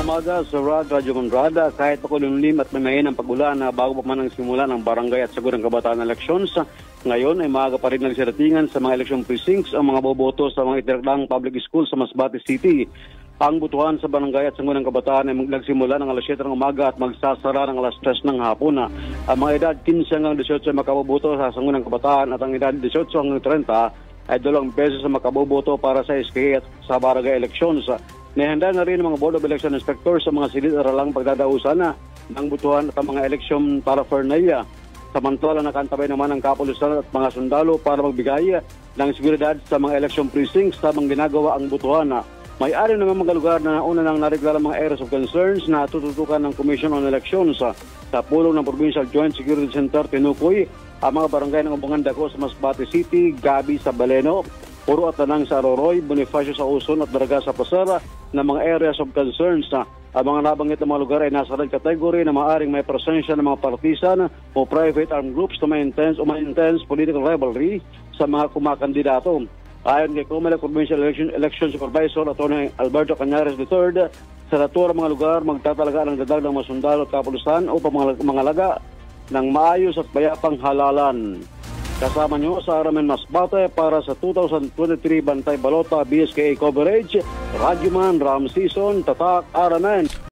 umaga sa Radyo Conrada. Kahit pakulimlim at may ng pag-ulan na bago pa man ang simula ng barangay at Sangguniang Kabataan elections, ngayon ay maaga pa rin nagsiratingan sa mga election precincts ang mga boboto sa mga itirakdang public school sa Masbate City. Ang butuhan sa barangay at Sangguniang Kabataan ay nagsimula ng alas 7 ng umaga at magsasara ng alas 3 ng hapon. Ang mga edad 15 hanggang 18 ay makaboboto sa Sangguniang Kabataan at ang edad 18 hanggang 30 ay 2 beses sa makaboboto para sa SK at sa barangay elections. Nihanda na rin ang mga Board of Election Inspectors sa mga silid-aralang pagdadausan ng butuhan at ang mga election paraphernalia. Samantala nakantabay naman ang kapulisan at mga sundalo para magbigay ng seguridad sa mga election precincts habang ginagawa ang butuhan. May-ari naman mga lugar na nauna nang naregla mga areas of concerns na tututukan ng Commission on Elections sa pulong ng Provincial Joint Security Center Tinukoy ang mga barangay ng Ubungan Dako sa Masbate City, Gabi sa Baleno, Puro at Tanang sa Aroroy, Bonifacio sa Uson at Daraga sa Pasara na mga areas of concerns. Ang mga nabanggit na mga lugar ay nasa red category na maaaring may presensya ng mga partisan o private armed groups na may intense political rivalry sa mga kumakandidato. Ayon kay Comelec Provincial Election Supervisor Atty. Alberto Cañares III, sa naturang mga lugar magtatalaga ng dadag ng mga sundalo at kapulisan upang mangalaga ng maayos at bayapang halalan. Kasama nyo sa Aramen Masbate para sa 2023 Bantay Balota BSKA coverage, Radyoman Ram Season, Tatak Aramen.